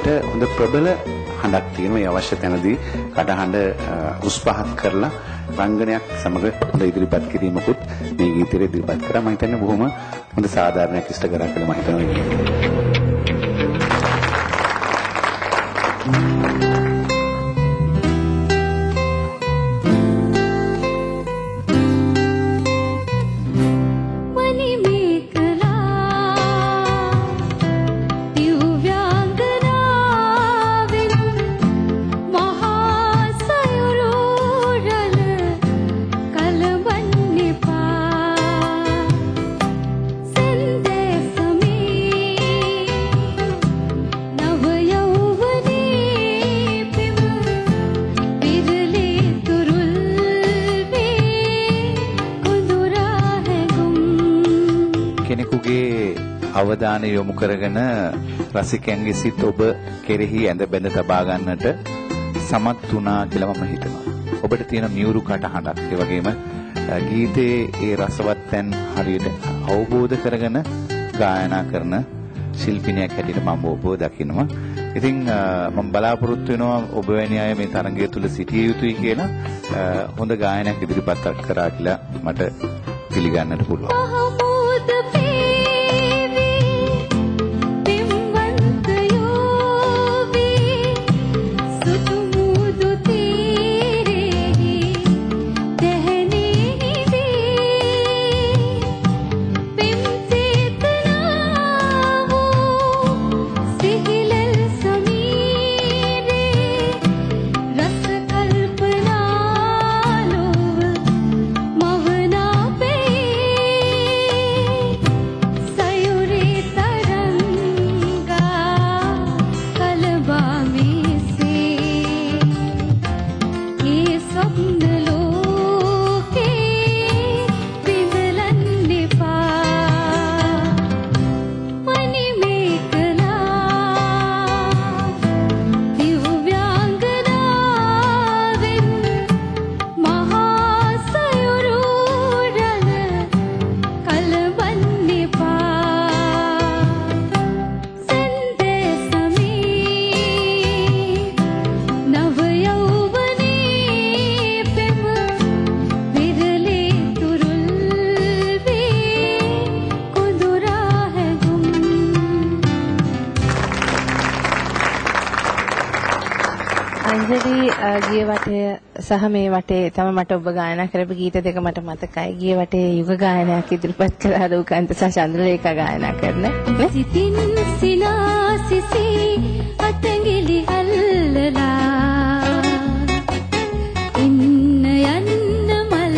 විදිහට හොඳ ප්‍රබල හඬක් තියෙනවා. ඒ අවශ්‍ය තැනදී කටහඬ උස් පහත් කරලා රංගනයක් සමග හොඳ ඉදිරිපත් කිරීමකුත් මේ ගීතයේ ඉදිරිපත් කරා. මම හිතන්නේ බොහොම හොඳ සාධාරණයක් ඉෂ්ට කරා කියලා මම හිතනවා. අවධානය යොමු කරගෙන රසිකයන්ගේ සිත් ඔබ කෙරෙහි ඇඳ බැඳ තබා ගන්නට සමත් වුණා කියලා මම හිතනවා. ඔබට තියෙන මියුරු කටහඬක්, ඒ වගේම ගීතයේ ඒ රසවත් තැන් හරියට අවබෝධ කරගෙන ගායනා කරන ශිල්පිනියක් හැටියට මම ඔබව දකිනවා. ඉතින් මම බලාපොරොත්තු වෙනවා ඔබ වැනි අය මේ තරඟය තුල සිටිය යුතුයි කියලා හොඳ ගායනයක් ඉදිරිපත් කරා කියලා මට පිළිගන්නට පුළුවන්. ගිය වටේ සහ මේ වටේ තමයි මට ඔබ ගායනා කරපු ගීත දෙක මට මතකයි. ගිය වටේ යුග ගායනයක් ඉදිරිපත් කළා ලෝකාන්ත සහ චන්ද්‍රලේඛා ගායනා කරන. සිතින් සිනාසිසි අතංගිලි අල්ලලා ඉන්න යන්න මල්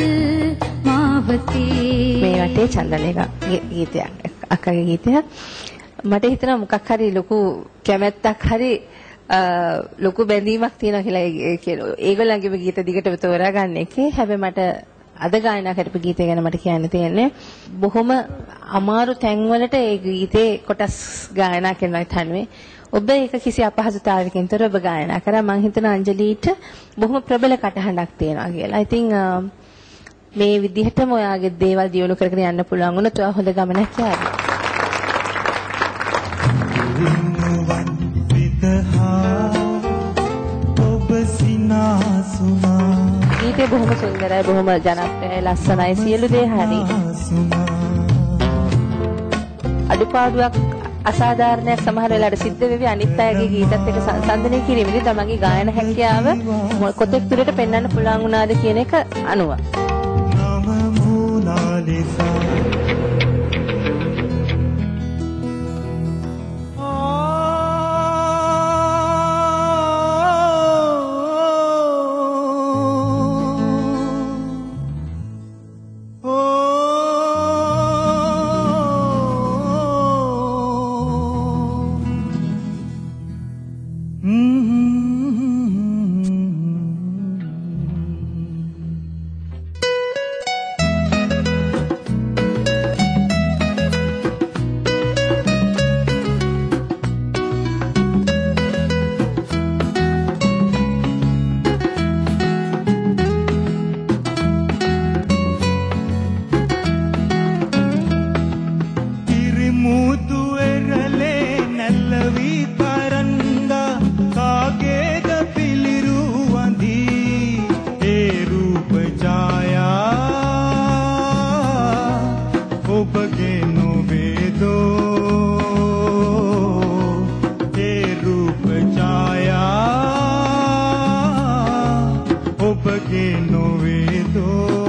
මාවතී. මේ වටේ චන්ද්‍රලේඛා ගීතයක්, අක්කගේ ගීතයක්. මට හිතෙනවා මොකක් හරි ලොකු කැමැත්තක් හරි ලොකු බැඳීමක් තියෙනවා කියලා ඒගොල්ලන්ගේම ගීත දිගටම තෝරා ගන්න එකේ. හැබැයි මට අද ගායනා කරපු ගීතය ගැන මට කියන්න තියෙන්නේ බොහොම අමාරු තැන්වලට ඒ ගීතේ කොටස් ගායනා කරනවා තනුවේ. ඔබ ඒක කිසි අපහසුතාවයකින් තොරව ඔබ ගායනා කරා. මම හිතනවා අංජලීට බොහොම ප්‍රබල කටහඬක් තියෙනවා කියලා. I think මේ විදිහටම ඔයාගේ දේවල් දියුණු කරගෙන යන්න පුළුවන් වුණොත් ඔයා හොඳ ගමනක් යාවි. ගීතේ බොහොම සුන්දරයි, බොහොම ජනප්‍රියයි, ලස්සනයි, සියලු දේ හරි. අඩුපාඩුවක් අසාධාරණයක් සමහර වෙලාවට සිද්ධ වෙවි. අනිත් අයගේ ගීතත් එක්ක සංසන්දනය කිරීමේදී තමන්ගේ ගායන හැකියාව කොතෙක් දුරට පෙන්වන්න පුළුවන් වුණාද කියන එක අනුව. ಮುದುವೆರಲೆ ನಲ್ಲವಿ ತರಂಗ රූප ඡායා ඔබගේ නොවේදෝ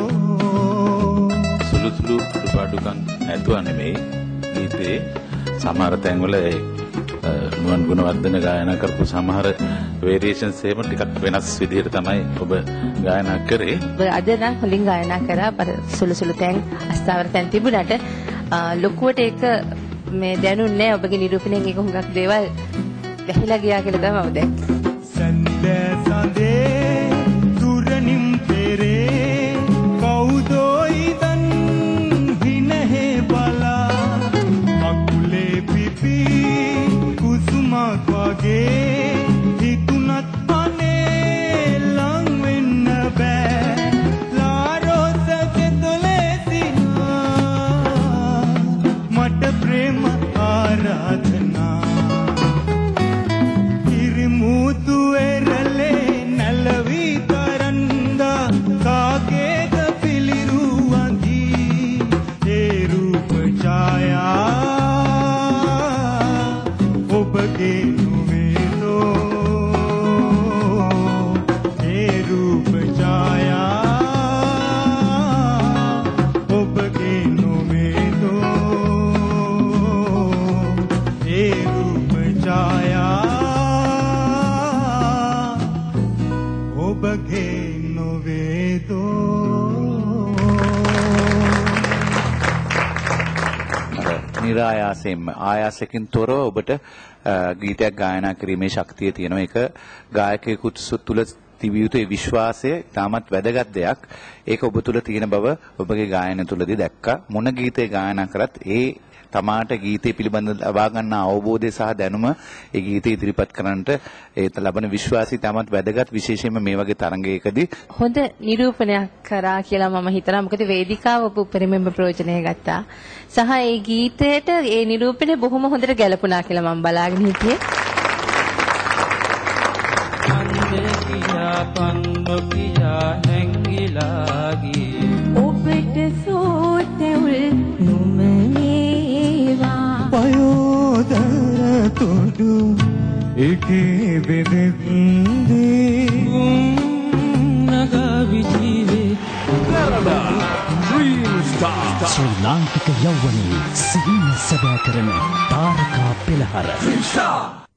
සුළු අඩුපාඩුකම් නැතුව නෙමෙයි ගීතේ සමහර තැන්වල නුවන් ගුණවර්ධන ගායනා කරපු සමහර වේරියේෂන්ස් එහෙම ටිකක් වෙනස් විදිහට තමයි ඔබ ගායනා කරේ. ඔබ අද නම් හොලින් ගායනා කරා. සුළු තැන් අස්ථාවර තැන් තිබුණාට ලොකුවට ඒක මේ දැනුන්නේ නැහැ. ඔබගේ නිරූපණයෙන් ඒක හුඟක් දේවල් වැහිලා ගියා කියලා තමයි මම දැක්කේ. සඳේ සඳේ දුරනිම් පෙරේ කවුදෝ ඉදන් හිනහේ බලා අකුලේ පිපි කුසුමක් වගේ හිතුනත් අනේ ලං වෙන්න බෑ ලාරෝස කෙතොලේ සිනා මට ප්‍රේම ආරාධනා ඉරිමුතු එරලේ නැලවි තරන්දා කාගේද පිළිරුවදී ඒ රූප ඡායා ඔබගේ නොවේදෝ ඒ රූප ඡායා ඔබගේ නොවේදෝ ඒ රූප ඡායා ඔබගේ නොවේදෝ නිරායාසයෙන්ම ආයාසකින් තොරව ඔබට ගීතයක් ගායනා කිරීමේ ශක්තිය තියෙනවා. ඒක ගායකයෙකු තුළ තිබිය යුතු ඒ විශ්වාසය තාමත් වැදගත් දෙයක්. ඒක ඔබ තුළ තියෙන බව ඔබගේ ගායන තුළදී දැක්කා. මොන ගීතේ ගායනා කරත් ඒ තමාට ගීතය පිළිබඳ ලබා ගන්න අවබෝධය සහ දැනුම ඒ ගීතය ඉදිරිපත් කරන්නට ඒ ලබන විශ්වාසය තාමත් වැදගත්, විශේෂයෙන්ම මේ වගේ තරඟයකදී. හොඳ නිරූපණයක් කරා කියලා මම හිතනවා. මොකද වේදිකාව ඔබ උපරිමයෙන්ම ප්‍රයෝජනය ගත්තා. සහ ඒ ගීතයට ඒ නිරූපණය බොහොම හොඳට ගැලපුණා කියලා මම බලාගෙන හිටියේ. පන්දකියා හැංගිලා ගියේ ඔබට සෝතෙවුල් නුමනේවා පයෝදර තොඩු එකේ බෙදෙන්නේ නගවි ජීවේ ශ්‍රී ලාංකික යෞවනයේ සිහින සැබෑ කරන තාරකා පෙළහර